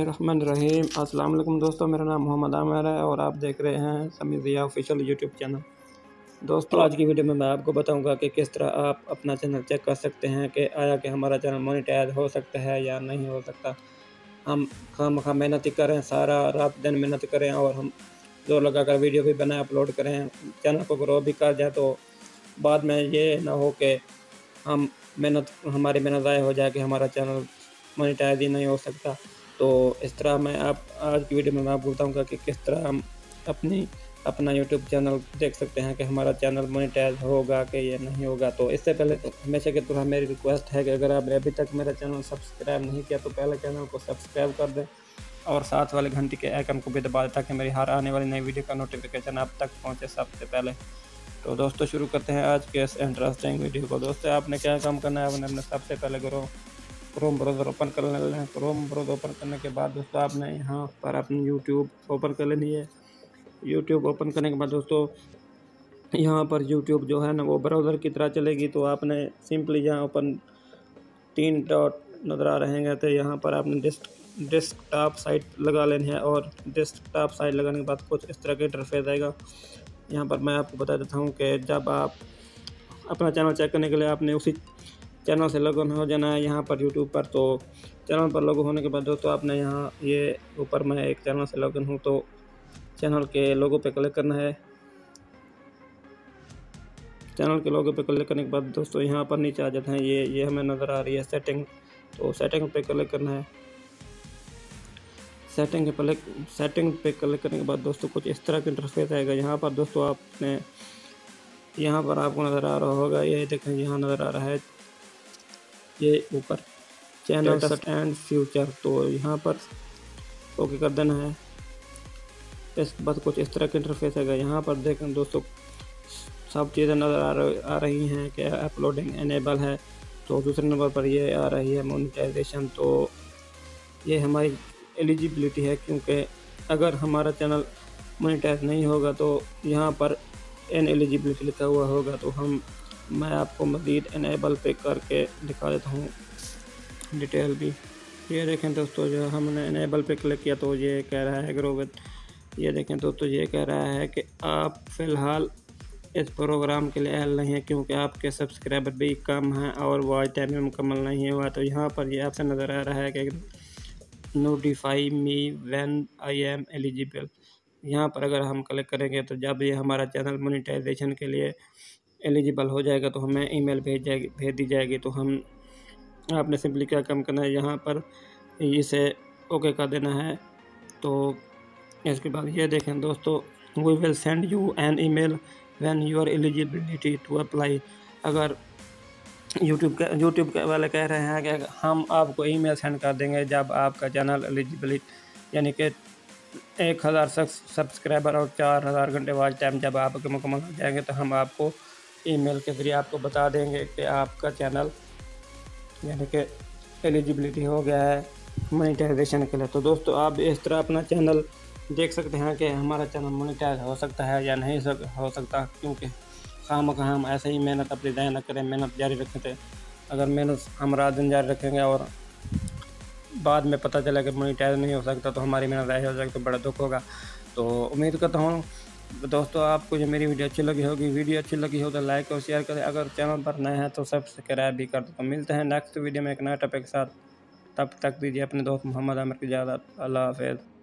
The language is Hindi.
बिस्मिल्लाहिर्रहमानिर्रहीम। अस्सलाम वालेकुम दोस्तों, मेरा नाम मोहम्मद आमिर है और आप देख रहे हैं समी ज़िया ऑफिशियल यूट्यूब चैनल। दोस्तों आज की वीडियो में मैं आपको बताऊंगा कि किस तरह आप अपना चैनल चेक कर सकते हैं कि आया कि हमारा चैनल मोनेटाइज हो सकता है या नहीं हो सकता। हम खामखा मेहनत करें, सारा रात दिन मेहनत करें और हम जोर लगा कर वीडियो भी बनाएं, अपलोड करें, चैनल को ग्रो भी कर जाए, तो बाद में ये ना हो कि हमारी मेहनत ज़ाया हो जाए कि हमारा चैनल मोनेटाइज ही नहीं हो सकता। तो इस तरह मैं आज की वीडियो में मैं आपको बताऊंगा कि किस तरह हम अपना यूट्यूब चैनल देख सकते हैं कि हमारा चैनल मोनेटाइज होगा कि ये नहीं होगा। तो इससे पहले हमेशा की तरह मेरी रिक्वेस्ट है कि अगर आपने अभी तक मेरा चैनल सब्सक्राइब नहीं किया तो पहले चैनल को सब्सक्राइब कर दें और साथ वाले घंटी के आइकन को भी दबा दें ताकि मेरी हर आने वाली नई वीडियो का नोटिफिकेशन आप तक पहुँचे सबसे पहले। तो दोस्तों शुरू करते हैं आज के इस इंटरेस्टिंग वीडियो को। दोस्तों आपने क्या काम करना है, आपने सबसे पहले क्रोम ब्राउज़र ओपन कर लेना है। क्रोम ब्राउज़र ओपन करने के बाद दोस्तों आपने यहाँ पर अपनी यूट्यूब ओपन कर लेनी है। यूट्यूब ओपन करने के बाद दोस्तों यहाँ पर यूट्यूब जो है ना वो ब्राउज़र की तरह चलेगी। तो आपने सिंपली यहाँ ओपन 3 डॉट नज़र आ रहे हैं तो यहाँ पर आपने डेस्कटॉप साइट लगा लेनी है और डेस्कटॉप साइट लगाने के बाद कुछ इस तरह का इंटरफेस आएगा। यहाँ पर मैं आपको बता देता हूँ कि जब आप अपना चैनल चेक करने के लिए आपने उसी चैनल से लॉगिन हो जाना है यहाँ पर यूट्यूब पर। तो चैनल पर लॉगिन होने के बाद दोस्तों आपने यहाँ ये ऊपर मैं एक चैनल से लॉगिन हूँ तो चैनल के लोगो पे क्लिक करना है। चैनल के लोगो पे क्लिक करने के बाद दोस्तों यहाँ पर नीचे आ जाते हैं, ये हमें नज़र आ रही है सेटिंग। तो सेटिंग पे क्लिक करना है। सेटिंग पे क्लिक करने के बाद दोस्तों कुछ इस तरह का इंटरफेस आएगा। यहाँ पर दोस्तों यहाँ पर आपको नज़र आ रहा होगा, ये देखें यहाँ नज़र आ रहा है ये ऊपर चैनल एंड फ्यूचर। तो यहाँ पर ओके कर देना है। इसके बाद कुछ इस तरह का इंटरफेस आएगा। यहाँ पर देखें दोस्तों सब चीज़ें नज़र आ रही हैं कि अपलोडिंग एनेबल है। तो दूसरे नंबर पर ये आ रही है मोनेटाइजेशन। तो ये हमारी एलिजिबिलिटी है, क्योंकि अगर हमारा चैनल मोनेटाइज नहीं होगा तो यहाँ पर एलिजिबिलिटी लिखा हुआ होगा। तो मैं आपको मज़ीद एनेबल पे करके दिखा देता हूँ डिटेल भी। ये देखें दोस्तों जो हमने एनेबल पे क्लिक किया तो ये कह रहा है ग्रो विद। ये देखें दोस्तों ये कह रहा है कि आप फ़िलहाल इस प्रोग्राम के लिए अहल नहीं है क्योंकि आपके सब्सक्राइबर भी कम हैं और वॉच टाइम भी मुकम्मल नहीं हुआ। तो यहाँ पर ये ऑप्शन नज़र आ रहा है कि notify me when I am eligible. यहाँ पर अगर हम क्लिक करेंगे तो जब ये हमारा चैनल मोनेटाइजेशन के लिए एलिजिबल हो जाएगा तो हमें ईमेल भेज दी जाएगी। तो आपने सिंपली क्या काम करना है, यहाँ पर इसे ओके कर देना है। तो इसके बाद ये देखें दोस्तों we will send you an email when your eligibility to apply. अगर यूट्यूब के वाले कह रहे हैं कि हम आपको ईमेल सेंड कर देंगे जब आपका चैनल एलिजिबिलिटी यानी कि 1000 सब्सक्राइबर और 4000 घंटे वॉच टाइम जब आपके मुकम्मल हो जाएंगे तो हम आपको ईमेल के ज़रिए आपको बता देंगे कि आपका चैनल यानी कि एलिजिबिलिटी हो गया है मोनेटाइजेशन के लिए। तो दोस्तों आप इस तरह अपना चैनल देख सकते हैं कि हमारा चैनल मोनेटाइज हो सकता है या नहीं हो सकता, क्योंकि खामखा हम ऐसे ही मेहनत अपनी ज़ाया न करें, मेहनत जारी रखें। थे अगर मेहनत हम रात दिन जारी रखेंगे और बाद में पता चला कि मोनेटाइज नहीं हो सकता तो हमारी मेहनत ज़ाया हो जाएगी तो बड़ा दुख होगा। तो उम्मीद करता हूँ दोस्तों आपको जो मेरी वीडियो अच्छी लगी होगी। वीडियो अच्छी लगी हो तो लाइक और शेयर करें, अगर चैनल पर नए हैं तो सब्सक्राइब भी कर दो। तो मिलते हैं नेक्स्ट वीडियो में एक नए टॉपिक के साथ। तब तक दीजिए अपने दोस्त मोहम्मद आमिर की इजाज़त। अल्लाह हाफ़िज़।